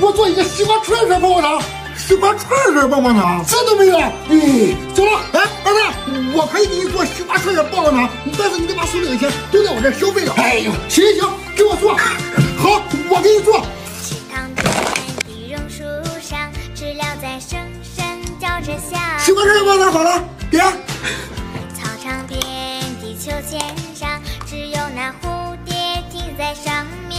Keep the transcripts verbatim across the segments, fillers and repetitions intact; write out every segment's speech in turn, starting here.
我做一个西瓜串串棒棒糖，西瓜串串棒棒糖，这都没有。哎，走了，哎，儿子，我可以给你做西瓜串串棒棒糖，但是你得把手里的钱都在我这儿消费了。哎呦，行行行，给我做，好，我给你做。 池塘边，地榕树上，知了在声声叫着响。 西瓜串串棒棒糖好了，点。 操场边，地球线上，只有那蝴蝶停在上面。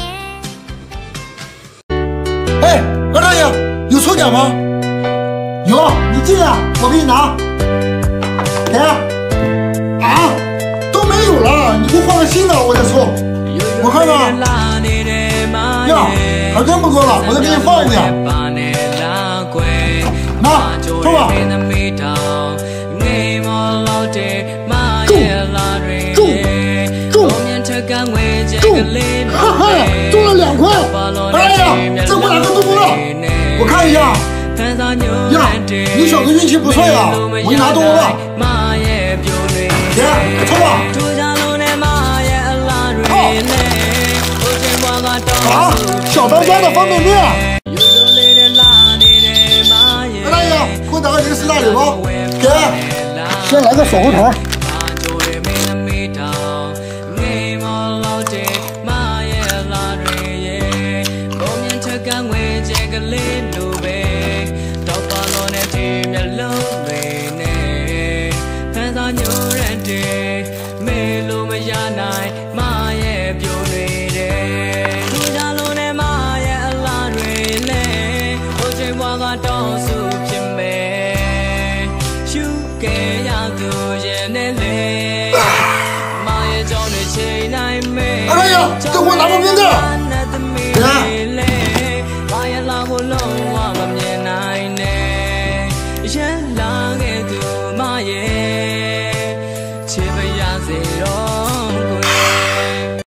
哎，二大爷，有抽奖吗？有，你进来，我给你拿。给。啊，都没有了，你给我换个新的，我再抽。我看看。呀，还真不错了，我再给你放一点。拿，抽吧。中，中，中，中，哈哈，中了两块。哎呀，这我哪个都不了。我看一下。呀，你小子运气不错呀！我给你拿动物了。姐，抽吧。好。啊，小当家的方便面。二大爷，给我打个人丝大礼包。给，先来个锁骨头。二大爷，给我拿个冰袋。来。